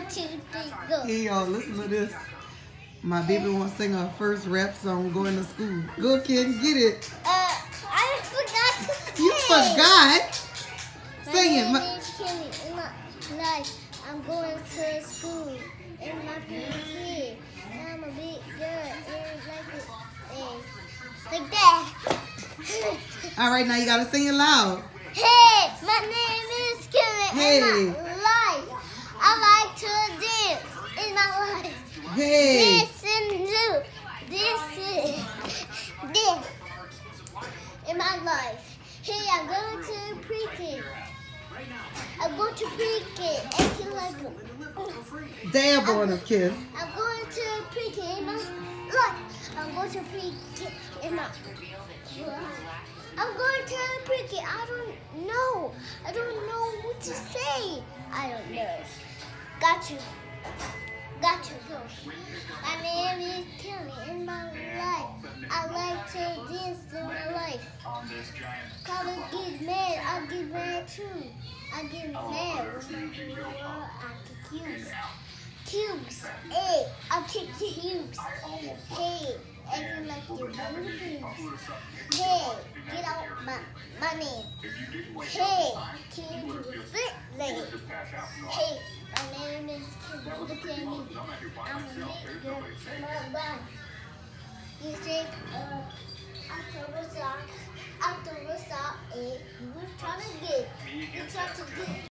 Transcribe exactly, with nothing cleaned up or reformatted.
two, three, go. Hey y'all, listen to this. My baby wants to sing her first rap song going to school. Go kid, get it. Uh, I forgot to sing. You forgot? Sing it. My My name is Kelly. In my life, I'm going to school. And my parents here. And I'm a big girl. And like it, and like that. All right, now you gotta sing it loud. Hey, my name is Kelly. Hey. In my life, I like to dance. In my life. Hey. This and do. This is this in my life. Hey, I'm going to pre-K. I'm going to pre-K. Acting like a Dab on her, kid. I'm going to pre-K in my life. I'm going to pre-K in my I'm going to pre-K. I don't know. I don't know what to say. I don't know. Got you. Got you, go. My name is Kelly. In my life, I like to dance in my life. Cause I get mad, I get mad too. I get mad when my girl, I kick cubes. Cubes, hey, I kick the cubes. Hey, acting like you're beautiful. Hey, get out my money. Hey, can you do the flip leg? Hey, my name is Kim. Look at me. I'm a big girl in my life. You think, uh, October sock, October sock, eh? You were trying to get, you tried to get.